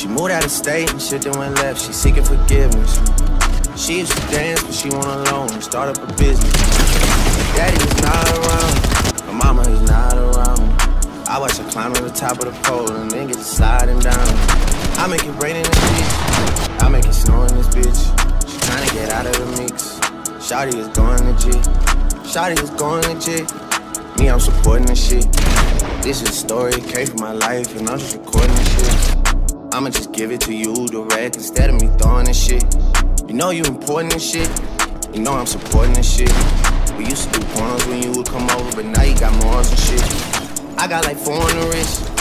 She moved out of state and shit then went left. She seeking forgiveness. She used to dance, but she went alone and start up a business. Daddy is not around, my mama is not around. I watch her climb to the top of the pole and then get to sliding down. I make it rain in this bitch, I make it snow in this bitch. She tryna get out of the mix. Shawty is going legit, Shawty is going legit. Me, I'm supporting this shit. This is a story, it came from my life, and I'm just recording this shit. I'ma just give it to you direct instead of me throwing this shit. You know you important and shit, you know I'm supporting this shit. We used to do pornos when you would come over, but now you got morals and shit. I got like 4 on the wrist,